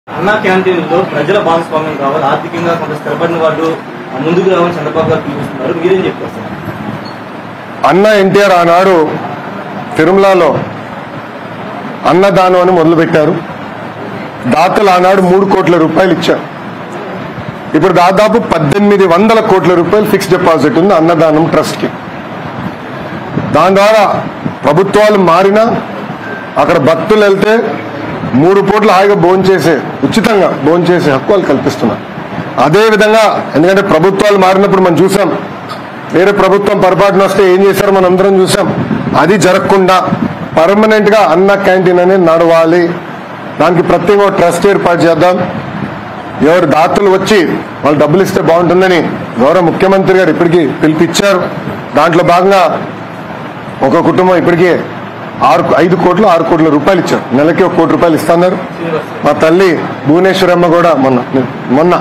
అన్నా క్యాంటీన్లో ప్రజల భాగస్వామ్యం కావాలి, ఆర్థికంగా కొంత స్థిరపడిన వాళ్ళు ముందుకు రావాలని చంద్రబాబు గారు పిలుస్తున్నారు. మీరేం చెప్తారు సార్? అన్న ఎన్టీఆర్ ఆనాడు తిరుమలలో అన్నదానం అని మొదలుపెట్టారు. దాతలు ఆనాడు 3 కోట్ల రూపాయలు ఇచ్చారు. ఇప్పుడు దాదాపు 1800 కోట్ల రూపాయలు ఫిక్స్డ్ డిపాజిట్ ఉంది అన్నదానం ట్రస్ట్ కి. దాని ద్వారా ప్రభుత్వాలు మారినా అక్కడ భక్తులు వెళ్తే 3 పూటలు హాయిగా భోంచేసే, ఉచితంగా భోంచేసే హక్కు వాళ్ళు కల్పిస్తున్నారు. అదేవిధంగా ఎందుకంటే ప్రభుత్వాలు మారినప్పుడు మనం చూసాం, వేరే ప్రభుత్వం పొరపాటున వస్తే ఏం చేశారో మనం అందరం చూసాం. అది జరగకుండా పర్మనెంట్ గా అన్న క్యాంటీన్ అనేది నడవాలి. దానికి ప్రత్యేక ట్రస్ట్ ఏర్పాటు చేద్దాం. ఎవరు దాతలు వచ్చి వాళ్ళు డబ్బులు ఇస్తే బాగుంటుందని గౌరవ ముఖ్యమంత్రి గారు ఇప్పటికీ పిలిపించారు. దాంట్లో భాగంగా ఒక కుటుంబం ఇప్పటికీ 5 కోట్లు 6 కోట్ల రూపాయలు ఇచ్చారు. నెలకి 1 కోటి రూపాయలు ఇస్తున్నారు. మా తల్లి భువనేశ్వరమ్మ కూడా మొన్న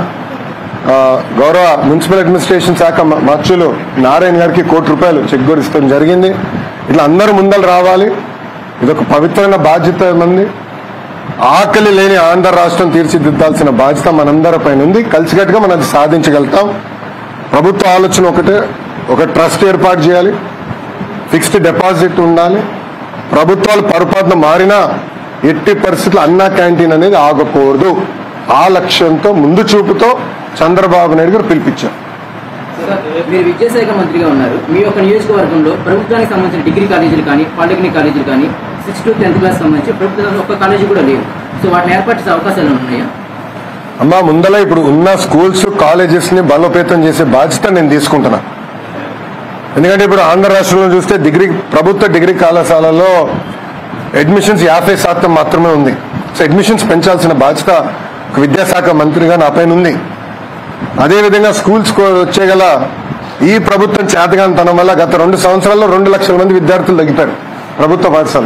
గౌరవ మున్సిపల్ అడ్మినిస్ట్రేషన్ శాఖ మార్చులు నారాయణ గారికి 1 కోటి రూపాయలు చెక్ కూడా ఇస్తాం జరిగింది. ఇట్లా అందరూ ముందలు రావాలి. ఇదొక పవిత్రమైన బాధ్యత మంది. ఆకలి లేని ఆంధ్ర రాష్ట్రం తీర్చిదిద్దాల్సిన బాధ్యత మనందరిపైన ఉంది. కలిసికట్టుగా మనం అది సాధించగలుగుతాం. ప్రభుత్వ ఆలోచన ఒకటే, ఒక ట్రస్ట్ ఏర్పాటు చేయాలి, ఫిక్స్డ్ డిపాజిట్ ఉండాలి. ప్రభుత్వాలు పొరపాటున మారినా ఎట్టి పరిస్థితుల్లో అన్నా క్యాంటీన్ అనేది ఆగకూడదు. ఆ లక్ష్యంతో ముందు చూపుతో చంద్రబాబు నాయుడు గారు పిలిపించారు. మీరు విద్యాశాఖ మంత్రిగా ఉన్నారు. మీ యొక్క నియోజకవర్గంలో ప్రభుత్వానికి సంబంధించిన డిగ్రీ కాలేజీలు కానీ పాలిటెక్నిక్ కాలేజీలు కానీ 6th to 10th క్లాస్ సంబంధించి ప్రభుత్వం ఒక్క కాలేజీ కూడా లేవు. సో వాటిని ఏర్పాటు చేసే అవకాశాలు ఉన్నాయా? అమ్మా, ముందల ఇప్పుడు ఉన్న స్కూల్స్ కాలేజెస్ ని బలోపేతం చేసే బాధ్యత నేను తీసుకుంటున్నా. ఎందుకంటే ఇప్పుడు ఆంధ్ర రాష్ట్రంలో చూస్తే ప్రభుత్వ డిగ్రీ కళాశాలలో అడ్మిషన్స్ 50% మాత్రమే ఉంది. సో అడ్మిషన్స్ పెంచాల్సిన బాధ్యత ఒక విద్యాశాఖ మంత్రిగా నా పైన ఉంది. అదేవిధంగా స్కూల్స్ వచ్చేగల ఈ ప్రభుత్వం చేతగానితనం వల్ల గత 2 సంవత్సరాల్లో 2 లక్షల మంది విద్యార్థులు తగ్గిపోయారు ప్రభుత్వ పాఠశాల.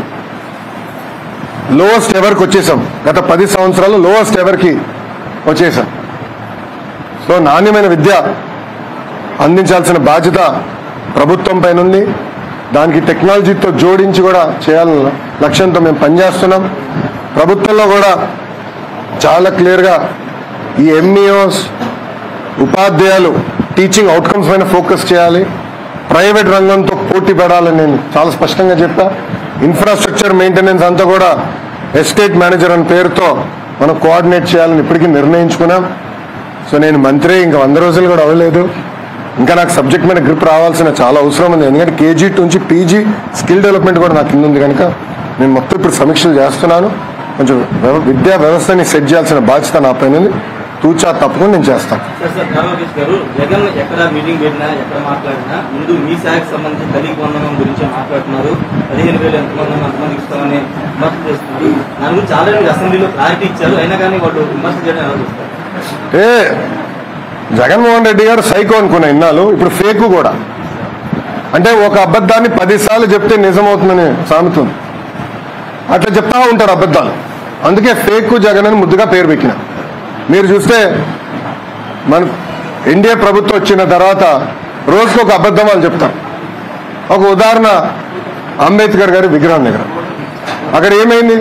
లోవెస్ట్ ఎవర్కి వచ్చేసాం. గత 10 సంవత్సరాల్లో లోవెస్ట్ ఎవర్కి వచ్చేసాం. సో నాణ్యమైన విద్య అందించాల్సిన బాధ్యత ప్రభుత్వం పైన ఉంది. దానికి టెక్నాలజీతో జోడించి కూడా చేయాలన్న లక్ష్యంతో మేము పనిచేస్తున్నాం. ప్రభుత్వంలో కూడా చాలా క్లియర్గా ఈ ఎంఈఓస్ ఉపాధ్యాయులు టీచింగ్ అవుట్కమ్స్ పైన ఫోకస్ చేయాలి. ప్రైవేట్ రంగంతో పోటీ పడాలని నేను చాలా స్పష్టంగా చెప్పా. ఇన్ఫ్రాస్ట్రక్చర్ మెయింటెనెన్స్ అంతా కూడా ఎస్టేట్ మేనేజర్ అనే పేరుతో మనం కోఆర్డినేట్ చేయాలని ఇప్పటికీ నిర్ణయించుకున్నాం. సో నేను మంత్రి ఇంకా 100 రోజులు కూడా అవ్వలేదు. ఇంకా నాకు సబ్జెక్ట్ మీద గ్రిప్ రావాల్సిన చాలా అవసరం ఉంది. ఎందుకంటే కేజీ నుంచి పీజీ స్కిల్ డెవలప్మెంట్ కూడా నాకు కింద ఉంది కనుక నేను మొత్తం ఇప్పుడు సమీక్షలు చేస్తున్నాను. కొంచెం విద్యా వ్యవస్థని సెట్ చేయాల్సిన బాధ్యత నా పైన ఉంది. తూచా తప్పకుండా నేను చేస్తాను. జగన్ ఎక్కడ మీటింగ్ పెట్టినా ఎక్కడ మాట్లాడినా ముందు మీ శాఖకు సంబంధించి తల్లికి వందనం గురించి మాట్లాడుతున్నారు. 15,000 ఎంతమంది అంతమందికి ఇస్తామని విమర్శ చేస్తున్నారు. దాని గురించి ఆల్రెడీ అసెంబ్లీలో క్లారిటీ ఇచ్చారు. అయినా కానీ వాళ్ళు విమర్శ చేయడం ఎలా చూస్తారు? జగన్మోహన్ రెడ్డి గారు సైకో అనుకున్న ఇన్నాళ్ళు, ఇప్పుడు ఫేక్ కూడా. అంటే ఒక అబద్ధాన్ని 10 సార్లు చెప్తే నిజమవుతుందని సామెత ఉంది. అట్లా చెప్తా ఉంటారు అబద్ధాలు. అందుకే ఫేక్ జగన్ అని ముద్దుగా పేరు పెట్టిన. మీరు చూస్తే మన ఎన్డీఏ ప్రభుత్వం వచ్చిన తర్వాత రోజుకు ఒక అబద్ధం వాళ్ళు చెప్తారు. ఒక ఉదాహరణ, అంబేద్కర్ గారి విగ్రహం దగ్గర అక్కడ ఏమైంది?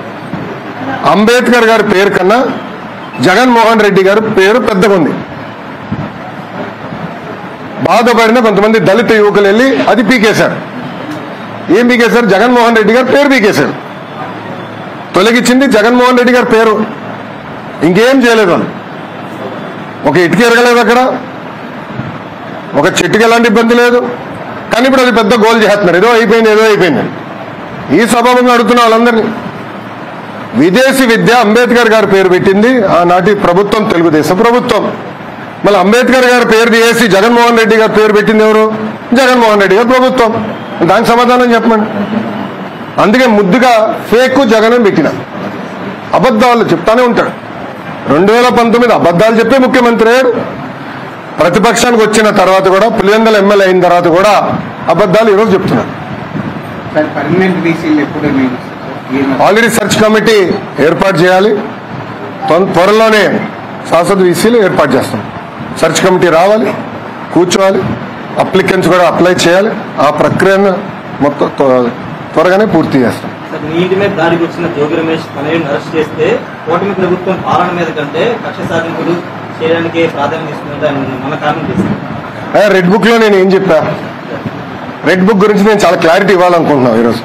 అంబేద్కర్ గారి పేరు కన్నా జగన్మోహన్ రెడ్డి గారి పేరు పెద్దగా ఉంది. బాధపడిన కొంతమంది దళిత యువకులు వెళ్ళి అది పీకేశారు. ఏం పీకేశారు? జగన్మోహన్ రెడ్డి గారు పేరు పీకేశారు. తొలగించింది జగన్మోహన్ రెడ్డి గారి పేరు, ఇంకేం చేయలేదు వాళ్ళు. ఒక ఇటుక ఎరగలేదు, అక్కడ ఒక చెట్టుకి ఎలాంటి ఇబ్బంది లేదు. కానీ ఇప్పుడు అది పెద్ద గోల్ చేస్తున్నారు. ఏదో అయిపోయింది. ఈ సభాముగా అడుగుతున్న వాళ్ళందరినీ, విదేశీ విద్య అంబేద్కర్ గారి పేరు పెట్టింది ఆనాటి ప్రభుత్వం, తెలుగుదేశం ప్రభుత్వం. మళ్ళీ అంబేద్కర్ గారి పేరు తీసేసి జగన్మోహన్ రెడ్డి గారి పేరు పెట్టింది ఎవరు? జగన్మోహన్ రెడ్డి గారి ప్రభుత్వం. దానికి సమాధానం చెప్పండి. అందుకే ముద్దుగా ఫేక్ జగన్ అని పెట్టిన. అబద్ధాలు చెప్తానే ఉంటాడు. 2019 అబద్ధాలు చెప్పే ముఖ్యమంత్రి అయ్యాడు. ప్రతిపక్షానికి వచ్చిన తర్వాత కూడా, పులివెందుల ఎమ్మెల్యే అయిన తర్వాత కూడా అబద్ధాలు ఈరోజు చెప్తున్నారు. ఆల్రెడీ సెర్చ్ కమిటీ ఏర్పాటు చేయాలి. త్వరలోనే శాశ్వత వీసీలు ఏర్పాటు చేస్తాం. సెర్చ్ కమిటీ రావాలి, కూర్చోవాలి, అప్లికెంట్స్ కూడా అప్లై చేయాలి. ఆ ప్రక్రియను మొత్తం త్వరగానే పూర్తి చేస్తాం. నీ ఇంటి మీద దాడికి వచ్చిన జోగి రమేష్ తనయుడిని అరెస్ట్ చేస్తే కూటమి ప్రభుత్వం పాలన మీద కంటే కక్ష సాధింపులు చేయడానికి ప్రాధాన్యత ఇస్తుందని మన కారణం చేసింది. రెడ్ బుక్ లో నేను ఏం చెప్పా? రెడ్ బుక్ గురించి నేను చాలా క్లారిటీ ఇవ్వాలనుకుంటున్నాను ఈరోజు.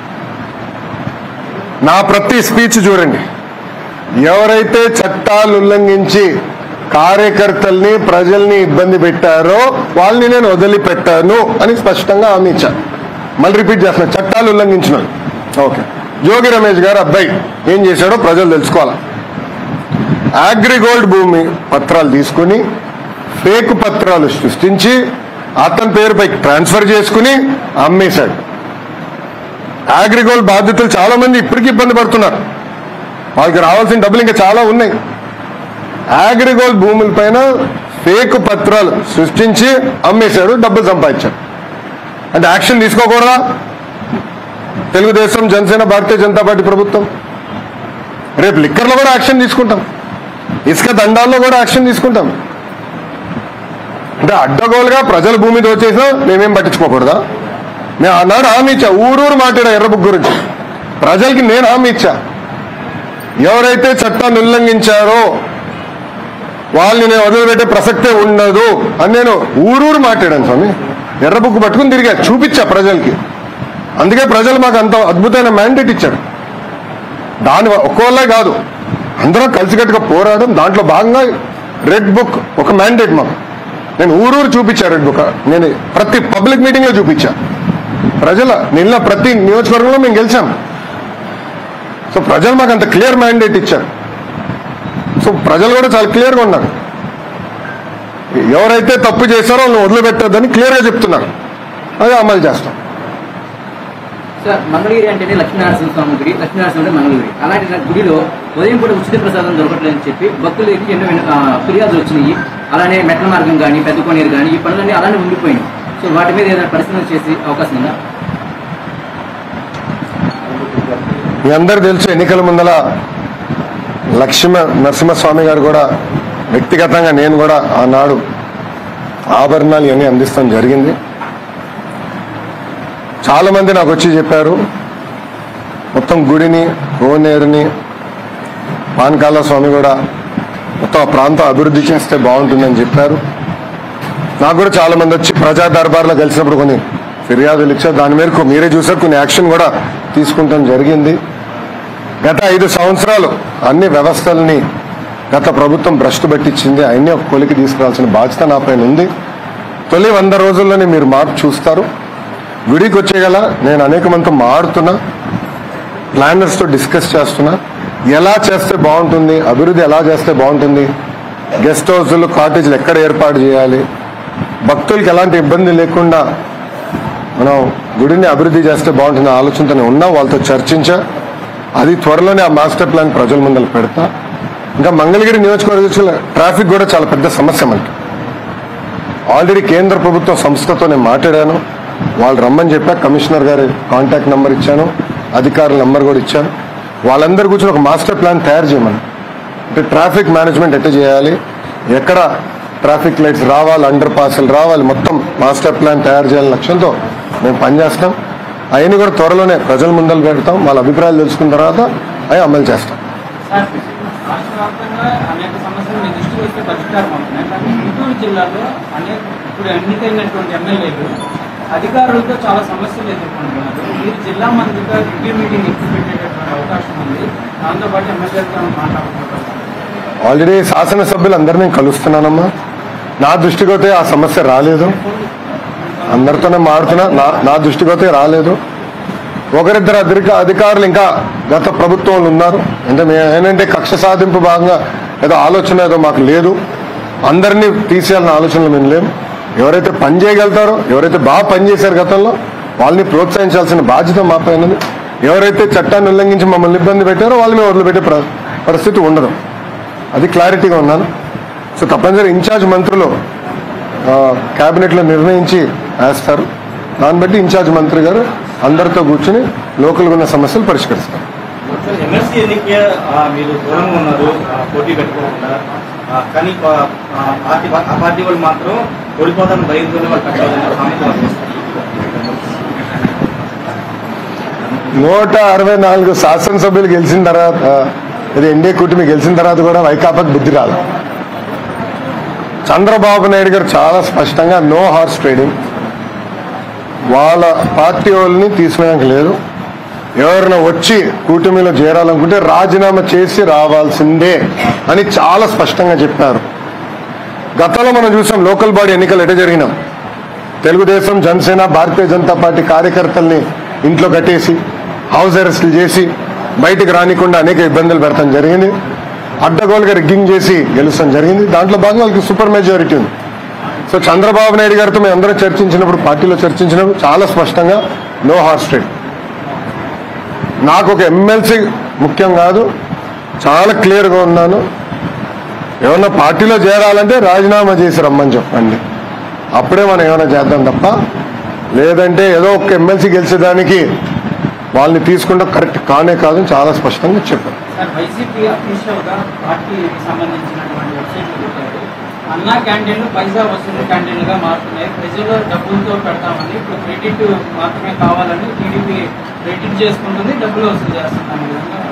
నా ప్రతి స్పీచ్ చూడండి, ఎవరైతే చట్టాలు ఉల్లంఘించి కార్యకర్తల్ని ప్రజల్ని ఇబ్బంది పెట్టారో వాళ్ళని నేను వదిలిపెట్టాను అని స్పష్టంగా హామీ ఇచ్చాను. మళ్ళీ రిపీట్ చేస్తున్నా, చట్టాలు ఉల్లంఘించిన ఓకే. జోగి రమేష్ గారు అబ్బాయి ఏం చేశాడో ప్రజలు తెలుసుకోవాలి. అగ్రిగోల్డ్ భూమి పత్రాలు తీసుకుని ఫేక్ పత్రాలు సృష్టించి అతని పేరుపై ట్రాన్స్ఫర్ చేసుకుని అమ్మేశాడు. అగ్రిగోల్డ్ బాధితులు చాలా మంది ఇప్పటికీ ఇబ్బంది పడుతున్నారు. వాళ్ళకి రావాల్సిన డబ్బులు ఇంకా చాలా ఉన్నాయి. అగ్రిగోల్డ్ భూముల పైన ఫేక్ పత్రాలు సృష్టించి అమ్మేశాడు, డబ్బులు సంపాదించాడు. అంటే యాక్షన్ తీసుకోకూడదా? తెలుగుదేశం, జనసేన, భారతీయ జనతా పార్టీ ప్రభుత్వం రేపు లిక్కర్లో కూడా యాక్షన్ తీసుకుంటాం, ఇసుక దండాల్లో కూడా యాక్షన్ తీసుకుంటాం. అంటే అడ్డగోలుగా ప్రజల భూమి దోచేసినా మేమేం పట్టించుకోకూడదా? నేను ఆనాడు హామీ ఇచ్చా, ఊరూరు మాట్లాడా ఎర్రబుక్ గురించి. ప్రజలకి నేను హామీ ఇచ్చా, ఎవరైతే చట్టాన్ని ఉల్లంఘించారో వాళ్ళని నేను వదిలిపెట్టే ప్రసక్తే ఉండదు అని నేను ఊరూరు మాట్లాడాను స్వామి. ఎర్రబుక్ పట్టుకుని తిరిగా చూపించా ప్రజలకి. అందుకే ప్రజలు మాకు అంత అద్భుతమైన మ్యాండేట్ ఇచ్చారు. దాని ఒక్కోళ్ళే కాదు, అందరం కలిసికట్టుగా పోరాడడం. దాంట్లో భాగంగా రెడ్ బుక్ ఒక మ్యాండేట్ మాకు. నేను ఊరూరు చూపించా రెడ్ బుక్. నేను ప్రతి పబ్లిక్ మీటింగ్ లో చూపించా. నిన్న ప్రతి నియోజకవర్గంలో మేము గెలిచాం. సో ప్రజలు మాకు అంత క్లియర్ మ్యాండేట్ ఇచ్చారు. సో ప్రజలు కూడా చాలా క్లియర్గా ఉన్నారు. ఎవరైతే తప్పు చేశారో వాళ్ళని వదిలిపెట్టొద్దని క్లియర్గా చెప్తున్నారు. అదే అమలు చేస్తాం. సార్, మంగళగిరి అంటేనే లక్ష్మీనరసింహ స్వామి గుడి, లక్ష్మీనరసింహ అంటే మంగళగిరి. అలాంటి గుడిలో ఉదయం కూడా ఉచిత ప్రసాదం దొరకట్లేదని చెప్పి భక్తులకి ఎన్నో ఫిర్యాదులు వచ్చినాయి. అలానే మెట్ల మార్గం కానీ, పెద్ద కోనేరు కానీ ఈ పనులన్నీ అలానే ఉండిపోయినాయి. సో వాటి మీద ఏదైనా పరిశీలన చేసే అవకాశం ఉందా? మీ అందరు తెలుసు, ఎన్నికల ముందల నరసింహస్వామి గారు కూడా వ్యక్తిగతంగా నేను కూడా ఆనాడు ఆభరణాలు ఇవన్నీ అందిస్తాం జరిగింది. చాలా మంది నాకు వచ్చి చెప్పారు, మొత్తం గుడిని, కోనేరుని, పానకాల స్వామి కూడా మొత్తం ఆ ప్రాంతం అభివృద్ధి చేస్తే బాగుంటుందని చెప్పారు. నాకు కూడా చాలా మంది వచ్చి ప్రజా దర్బార్లో కలిసినప్పుడు కొన్ని ఫిర్యాదులు ఇచ్చారు. దాని మేరకు మీరే చూసారు, కొన్ని యాక్షన్ కూడా తీసుకుంటాం జరిగింది. గత 5 సంవత్సరాలు అన్ని వ్యవస్థల్ని గత ప్రభుత్వం భ్రష్టు పట్టించింది. అవన్నీ ఒక కొలికి తీసుకురావాల్సిన బాధ్యత నా పైన ఉంది. తొలి 100 రోజుల్లోనే మీరు మార్పు చూస్తారు. గుడికి వచ్చేగల నేను అనేక మందితో మాడుతున్నా, ప్లానర్స్తో డిస్కస్ చేస్తున్నా, ఎలా చేస్తే బాగుంటుంది, అభివృద్ధి ఎలా చేస్తే బాగుంటుంది, గెస్ట్ హౌస్లు, కాటేజీలు ఎక్కడ ఏర్పాటు చేయాలి, భక్తులకి ఎలాంటి ఇబ్బంది లేకుండా మనం గుడిని అభివృద్ధి చేస్తే బాగుంటుంది ఆలోచనతోనే ఉన్నా. వాళ్ళతో చర్చించా. అది త్వరలోనే ఆ మాస్టర్ ప్లాన్ ప్రజల ముందర పెడతా. ఇంకా మంగళగిరి నియోజకవర్గ ట్రాఫిక్ కూడా చాలా పెద్ద సమస్య మనకి. ఆల్రెడీ కేంద్ర ప్రభుత్వ సంస్థతో నేను మాట్లాడాను. వాళ్ళు రమ్మని చెప్పా. కమిషనర్ గారి కాంటాక్ట్ నెంబర్ ఇచ్చాను, అధికారుల నెంబర్ కూడా ఇచ్చాను. వాళ్ళందరూ కూర్చొని ఒక మాస్టర్ ప్లాన్ తయారు చేయమని. అంటే ట్రాఫిక్ మేనేజ్మెంట్ ఎట్లా చేయాలి, ఎక్కడ ట్రాఫిక్ లైట్స్ రావాలి, అండర్ పాస్లు రావాలి, మొత్తం మాస్టర్ ప్లాన్ తయారు చేయాలని లక్ష్యంతో మేము పనిచేస్తాం. అవన్నీ కూడా త్వరలోనే ప్రజల ముందర పెడతాం. వాళ్ళ అభిప్రాయాలు తెలుసుకున్న తర్వాత అవి అమలు చేస్తాం. అనేక సమస్యలు మీ దృష్టికి వస్తే పరిష్కారం అవుతున్నాయి. కానీ గుంటూరు జిల్లాలో ఇప్పుడు ఎన్నికైనటువంటి ఎమ్మెల్యేలు అధికారులతో చాలా సమస్యలు ఎదుర్కొంటున్నారు. మీరు జిల్లా మంత్రిగా రివ్యూ మీటింగ్ ఎప్పుడు పెట్టేటటువంటి అవకాశం ఉంది. దాంతోపాటు ఎమ్మెల్యేలతో మాట్లాడుకుంటున్నారు. ఆల్రెడీ శాసనసభ్యులు అందరూ నేను కలుస్తున్నానమ్మా. నా దృష్టికి అయితే ఆ సమస్య రాలేదు. అందరితోనే మాడుతున్నా, నా దృష్టికి అయితే రాలేదు. ఒకరిద్దరు అధికారులు ఇంకా గత ప్రభుత్వంలో ఉన్నారు. అంటే ఏంటంటే కక్ష సాధింపు భాగంగా ఏదో ఆలోచన ఏదో మాకు లేదు. అందరినీ తీసేయాలన్న ఆలోచనలు మేము లేము. ఎవరైతే పని చేయగలుగుతారో, ఎవరైతే బాగా పనిచేశారు గతంలో, వాళ్ళని ప్రోత్సహించాల్సిన బాధ్యత మా పైన ఉంది. ఎవరైతే చట్టాన్ని ఉల్లంఘించి మమ్మల్ని ఇబ్బంది పెట్టారో వాళ్ళని వదిలిపెట్టే పరిస్థితి ఉండదు. అది క్లారిటీగా ఉన్నాను. సో తప్పనిసరి ఇన్ఛార్జ్ మంత్రులు క్యాబినెట్లో నిర్ణయించి వేస్తారు. దాన్ని బట్టి ఇన్ఛార్జ్ మంత్రి గారు అందరితో కూర్చుని లోకల్గా ఉన్న సమస్యలు పరిష్కరిస్తారు. ఎమ్మెల్సీ ఎన్నిక మీరు దూరంగా ఉన్నారు, పోటీ పెట్టుకోకుండా, కానీ ఆ పార్టీ వాళ్ళు మాత్రం ఓడిపోతాను భయంతోనే వాళ్ళు కట్టాలని 164 శాసనసభ్యులు గెలిచిన తర్వాత, ఇది ఎన్డీఏ కూటమి గెలిచిన తర్వాత కూడా వైకాపాకి బుద్ధి రాదు. చంద్రబాబు నాయుడు గారు చాలా స్పష్టంగా నో హార్స్ ట్రేడింగ్, వాళ్ళ పార్టీ వాళ్ళని తీసుకునేందుకు లేదు. ఎవరైనా వచ్చి కూటమిలో చేరాలనుకుంటే రాజీనామా చేసి రావాల్సిందే అని చాలా స్పష్టంగా చెప్పారు. గతంలో మనం చూసాం లోకల్ బాడీ ఎన్నికలు ఎట జరిగినాం. తెలుగుదేశం, జనసేన, భారతీయ జనతా పార్టీ కార్యకర్తల్ని ఇంట్లో కట్టేసి హౌస్ అరెస్టులు చేసి బయటకు రానికుండా అనేక ఇబ్బందులు పెడతాం జరిగింది. అడ్డగోలుగా రిగ్గింగ్ చేసి గెలుస్తాం జరిగింది. దాంట్లో భాగంగా వాళ్ళకి సూపర్ మెజారిటీ ఉంది. సో చంద్రబాబు నాయుడు గారితో మేము అందరూ చర్చించినప్పుడు, పార్టీలో చర్చించినప్పుడు చాలా స్పష్టంగా నో హార్స్ ట్రేడ్. నాకు ఒక ఎమ్మెల్సీ ముఖ్యం కాదు, చాలా క్లియర్గా ఉన్నాను. ఏమన్నా పార్టీలో చేరాలంటే రాజీనామా చేసి రమ్మని చెప్పండి, అప్పుడే మనం ఏమైనా చేద్దాం తప్ప, లేదంటే ఏదో ఒక ఎమ్మెల్సీ గెలిచేదానికి వాళ్ళని తీసుకుంటే కరెక్ట్ కానే కాదు చాలా స్పష్టంగా చెప్పారు. వైసీపీ అఫీషియల్ గా పార్టీకి సంబంధించినటువంటి వెబ్సైట్లు పెట్టారు. అన్నా క్యాంటీన్లు పైసా వసూలు క్యాంటీన్లుగా మారుతున్నాయి, ప్రజలు డబ్బులతో పెడతామని, ఇప్పుడు క్రెడిట్ మాత్రమే కావాలని టీడీపీ క్రెడిట్ చేసుకుంటుంది, డబ్బులు వసూలు చేస్తుంది.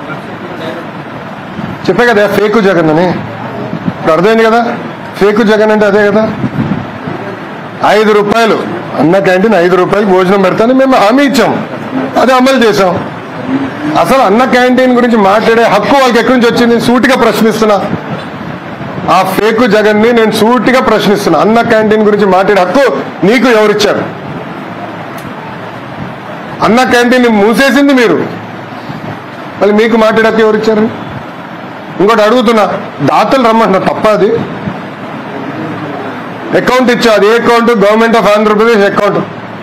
చెప్పే కదా ఫేకు జగన్ అని. ఇప్పుడు అర్థమైంది కదా, ఫేకు జగన్ అంటే అదే కదా. 5 రూపాయలు అన్న క్యాంటీన్, 5 రూపాయలు భోజనం పెడతానని మేము హామీ ఇచ్చాం, అదే అమలు చేశాం. అసలు అన్న క్యాంటీన్ గురించి మాట్లాడే హక్కు వాళ్ళకి ఎక్కడి నుంచి వచ్చింది? సూటిగా ప్రశ్నిస్తున్నా. ఆ ఫేకు జగన్ ని నేను సూటిగా ప్రశ్నిస్తున్నా. అన్న క్యాంటీన్ గురించి మాట్లాడే హక్కు నీకు ఎవరిచ్చారు? అన్న క్యాంటీన్ మూసేసింది మీరు, మళ్ళీ మీకు మాట్లాడే హక్కు ఎవరిచ్చారు? ఇంకోటి అడుగుతున్నా, దాతలు రమ్మంటున్నా, తప్ప అది? అకౌంట్ ఇచ్చా, అది ఏ account? Government of Andhra Pradesh account.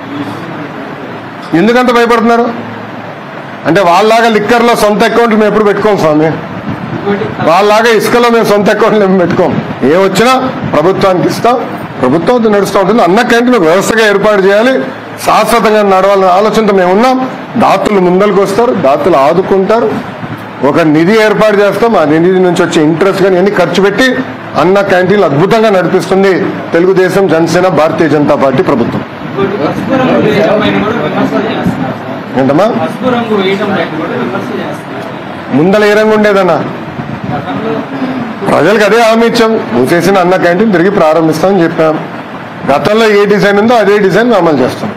ఎందుకంత భయపడుతున్నారు? అంటే వాళ్ళలాగా లిక్కర్లో సొంత అకౌంట్లు మేము ఎప్పుడు పెట్టుకోం స్వామి, వాళ్ళలాగా ఇసుకలో మేము సొంత అకౌంట్లు మేము పెట్టుకోం. ఏ వచ్చినా ప్రభుత్వానికి ఇస్తాం, ప్రభుత్వం నడుస్తూ ఉంటుంది. అన్న క్యాంటీన్ ఒక వ్యవస్థగా ఏర్పాటు చేయాలి, శాశ్వతంగా నడవాలనే ఆలోచనతో మేము ఉన్నాం. దాతలు ముందరికి వస్తారు, దాతలు ఆదుకుంటారు, ఒక నిధి ఏర్పాటు చేస్తాం. ఆ నిధి నుంచి వచ్చే ఇంట్రెస్ట్ కానీ అన్ని ఖర్చు పెట్టి అన్న క్యాంటీన్లు అద్భుతంగా నడిపిస్తుంది తెలుగుదేశం, జనసేన, భారతీయ జనతా పార్టీ ప్రభుత్వం. ఏంటమ్మా ముందల ఏ రంగు ఉండేదన్నా? ప్రజలకు అదే హామీ ఇచ్చాం, మూసేసిన అన్న క్యాంటీన్ తిరిగి ప్రారంభిస్తామని చెప్పాం. గతంలో ఏ డిజైన్ ఉందో అదే డిజైన్ అమలు చేస్తాం.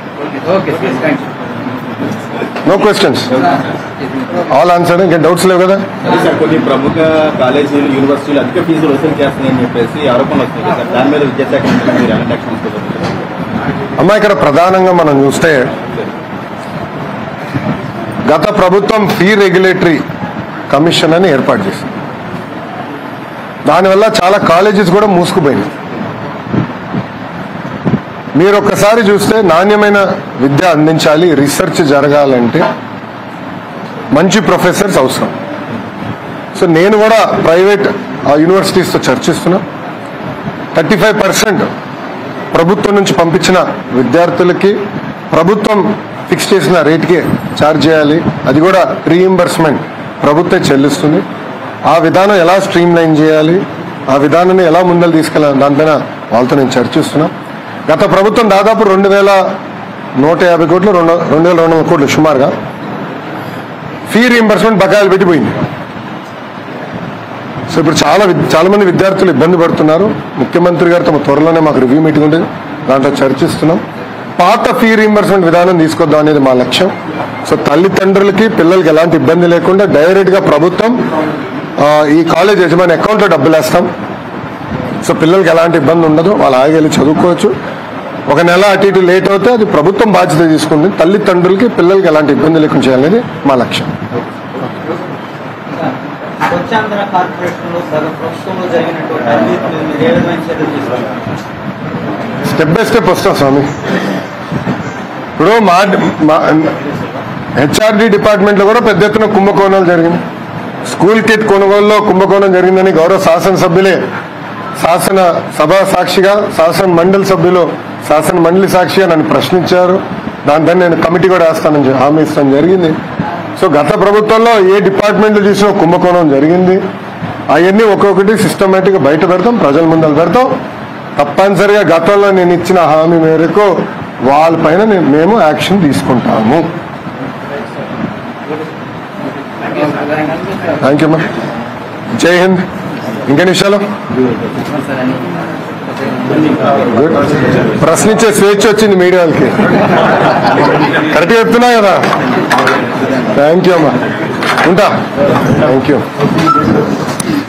No questions, all answer. ఇంకా డౌట్స్ లేవు కదా? సార్, కొన్ని ప్రముఖ కాలేజీలు, యూనివర్సిటీలు అధిక ఫీజులు వసూలు చేస్తున్నాయని చెప్పేసి ఆరోపణలు వస్తున్నాయి సార్. దాని మీద విద్యాశాఖ మీరు ఎలాంటి యాక్షన్ తీసుకోబోతున్నారు? అమ్మా, ఇక్కడ ప్రధానంగా మనం చూస్తే గత ప్రభుత్వం ఫీ రెగ్యులేటరీ కమిషన్ అని ఏర్పాటు చేసింది. దానివల్ల చాలా కాలేజెస్ కూడా మూసుకుపోయినాయి. మీరు ఒక్కసారి చూస్తే నాణ్యమైన విద్య అందించాలి, రీసెర్చ్ జరగాలంటే మంచి ప్రొఫెసర్స్ అవసరం. సో నేను కూడా ప్రైవేట్ యూనివర్సిటీస్తో చర్చిస్తున్నా. 35% ప్రభుత్వం నుంచి పంపించిన విద్యార్థులకి ప్రభుత్వం ఫిక్స్ చేసిన రేటుకే ఛార్జ్ చేయాలి, అది కూడా రీయింబర్స్మెంట్ ప్రభుత్వం చెల్లిస్తుంది. ఆ విధానం ఎలా స్ట్రీమ్ లైన్ చేయాలి, ఆ విధానాన్ని ఎలా ముందలు తీసుకెళ్ళాలి, దానిపైన వాళ్ళతో నేను చర్చిస్తున్నా. గత ప్రభుత్వం దాదాపు 2,150 కోట్లు, 2,200 కోట్లు సుమారుగా ఫీ రీయింబర్స్మెంట్ బకాయిలు పెట్టిపోయింది. సో ఇప్పుడు చాలా మంది విద్యార్థులు ఇబ్బంది పడుతున్నారు. ముఖ్యమంత్రి గారితో త్వరలోనే మాకు రివ్యూ మీటింగ్ ఉంటుంది, దాంట్లో చర్చిస్తున్నాం. పాత ఫీ రీయింబర్స్మెంట్ విధానం తీసుకొద్దాం అనేది మా లక్ష్యం. సో తల్లిదండ్రులకి, పిల్లలకి ఎలాంటి ఇబ్బంది లేకుండా డైరెక్ట్గా ప్రభుత్వం ఈ కాలేజ్ యజమాని అకౌంట్లో డబ్బులు వేస్తాం. సో పిల్లలకి ఎలాంటి ఇబ్బంది ఉండదు, వాళ్ళు ఆగి వెళ్ళి చదువుకోవచ్చు. ఒక నెల అటు ఇటు లేట్ అవుతే అది ప్రభుత్వం బాధ్యత తీసుకుంటుంది. తల్లిదండ్రులకి, పిల్లలకి ఎలాంటి ఇబ్బంది లేకుండా చేయాలనేది మా లక్ష్యం. స్వచ్ఛాంధ్ర కార్పొరేషన్లో ప్రభుత్వంలో జరిగినటువంటి అవినీతిని మీరు ఏ విధమైన చర్యలు తీసుకుంటారు? స్టెప్ బై స్టెప్ వస్తాం స్వామి. ఇప్పుడు మా హెచ్ఆర్డి డిపార్ట్మెంట్లో కూడా పెద్ద ఎత్తున కుంభకోణాలు జరిగింది. స్కూల్ కిట్ కొనుగోలులో కుంభకోణం జరిగిందని గౌరవ శాసనసభ్యులే శాసన సభ సాక్షిగా, శాసన మండలి సభ్యులు శాసన మండలి సాక్షిగా నన్ను ప్రశ్నించారు. దానిపైన నేను కమిటీ కూడా వేస్తానని హామీ ఇస్తాను జరిగింది. సో గత ప్రభుత్వంలో ఏ డిపార్ట్మెంట్లో చూసినా కుంభకోణం జరిగింది. అవన్నీ ఒక్కొక్కటి సిస్టమేటిక్గా బయట పెడతాం, ప్రజల ముందర పెడతాం. తప్పనిసరిగా గతంలో నేను ఇచ్చిన హామీ మేరకు వాళ్ళపైన మేము యాక్షన్ తీసుకుంటాము. థ్యాంక్ యూ అమ్మా. జై హింద్. ఇంకేం విషయాలు? గుడ్. ప్రశ్నించే స్వేచ్ఛ వచ్చింది మీడియా వాళ్ళకి. కరెక్ట్గా చెప్తున్నా కదా. థ్యాంక్ యూ అమ్మా. ఉంటా. Thank you.